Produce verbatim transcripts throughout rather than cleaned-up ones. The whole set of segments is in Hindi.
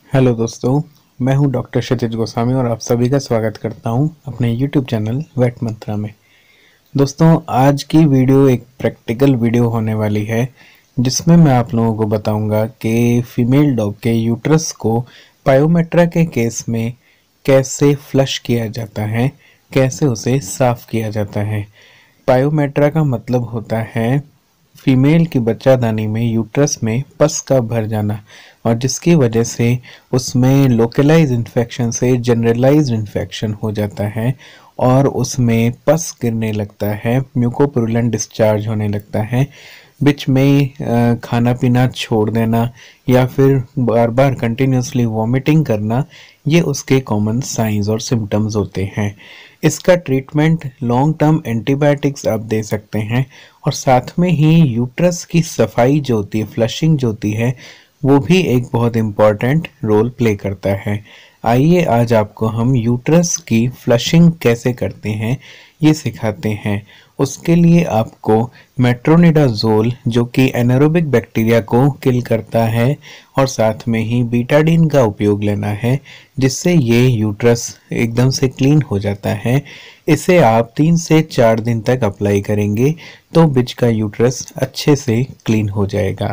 हेलो दोस्तों, मैं हूं डॉक्टर क्षितिज गोस्वामी और आप सभी का स्वागत करता हूं अपने यूट्यूब चैनल वेट मंत्रा में। दोस्तों, आज की वीडियो एक प्रैक्टिकल वीडियो होने वाली है जिसमें मैं आप लोगों को बताऊंगा कि फीमेल डॉग के यूट्रस को पायोमेट्रा के केस में कैसे फ्लश किया जाता है, कैसे उसे साफ किया जाता है। पायोमेट्रा का मतलब होता है फीमेल की बच्चादानी में यूट्रस में पस का भर जाना, और जिसकी वजह से उसमें लोकलाइज इन्फेक्शन से जनरलाइज्ड इन्फेक्शन हो जाता है और उसमें पस गिरने लगता है, म्यूकोपुरुलेंट डिस्चार्ज होने लगता है। बीच में खाना पीना छोड़ देना या फिर बार बार कंटिन्यूसली वॉमिटिंग करना, ये उसके कॉमन साइंस और सिम्टम्स होते हैं। इसका ट्रीटमेंट लॉन्ग टर्म एंटीबायोटिक्स आप दे सकते हैं और साथ में ही यूट्रस की सफाई जो होती है, फ्लशिंग जो होती है, वो भी एक बहुत इम्पॉर्टेंट रोल प्ले करता है। आइए आज आपको हम यूट्रस की फ्लशिंग कैसे करते हैं ये सिखाते हैं। उसके लिए आपको मेट्रोनिडाज़ोल, जो कि एनारोबिक बैक्टीरिया को किल करता है, और साथ में ही बीटाडीन का उपयोग लेना है, जिससे ये यूट्रस एकदम से क्लीन हो जाता है। इसे आप तीन से चार दिन तक अप्लाई करेंगे तो बिच का यूट्रस अच्छे से क्लीन हो जाएगा।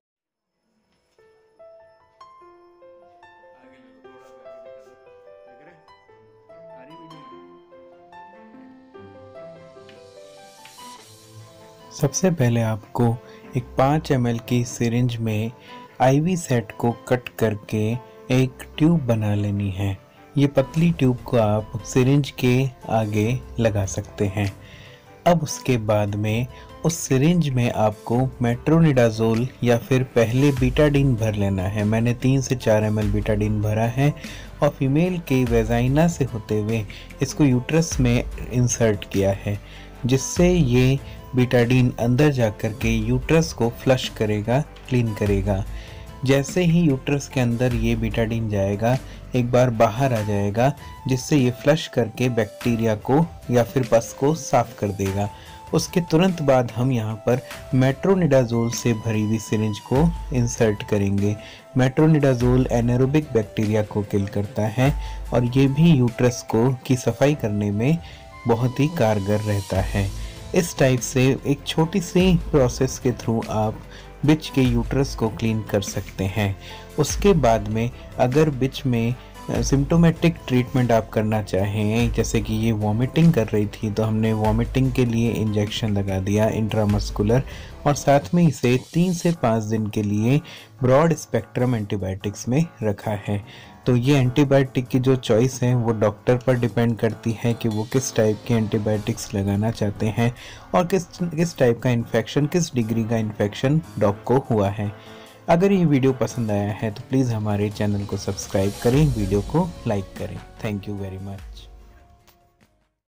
सबसे पहले आपको एक पाँच एम एल की सिरिंज में आईवी सेट को कट करके एक ट्यूब बना लेनी है। ये पतली ट्यूब को आप सिरिंज के आगे लगा सकते हैं। अब उसके बाद में उस सिरिंज में आपको मेट्रोनिडाज़ोल या फिर पहले बीटाडीन भर लेना है। मैंने तीन से चार एम एल बीटाडीन भरा है और फीमेल के वेजाइना से होते हुए इसको यूट्रस में इंसर्ट किया है, जिससे ये बीटाडीन अंदर जाकर के यूट्रस को फ्लश करेगा, क्लीन करेगा। जैसे ही यूट्रस के अंदर ये बीटाडीन जाएगा, एक बार बाहर आ जाएगा, जिससे ये फ्लश करके बैक्टीरिया को या फिर पस को साफ कर देगा। उसके तुरंत बाद हम यहाँ पर मेट्रोनिडाज़ोल से भरी हुई सिरिंज को इंसर्ट करेंगे। मेट्रोनिडाज़ोल एनारोबिक बैक्टीरिया को किल करता है और ये भी यूट्रस को की सफाई करने में बहुत ही कारगर रहता है। इस टाइप से एक छोटी सी प्रोसेस के थ्रू आप बिच के यूट्रस को क्लीन कर सकते हैं। उसके बाद में अगर बिच में सिम्टोमेटिक ट्रीटमेंट आप करना चाहें, जैसे कि ये वॉमिटिंग कर रही थी, तो हमने वॉमिटिंग के लिए इंजेक्शन लगा दिया इंट्रामस्कुलर, और साथ में इसे तीन से पाँच दिन के लिए ब्रॉड स्पेक्ट्रम एंटीबायोटिक्स में रखा है। तो ये एंटीबायोटिक की जो चॉइस है वो डॉक्टर पर डिपेंड करती है कि वो किस टाइप के एंटीबायोटिक्स लगाना चाहते हैं और किस किस टाइप का इन्फेक्शन, किस डिग्री का इन्फेक्शन डॉग को हुआ है। अगर ये वीडियो पसंद आया है तो प्लीज़ हमारे चैनल को सब्सक्राइब करें, वीडियो को लाइक करें। Thank you very much.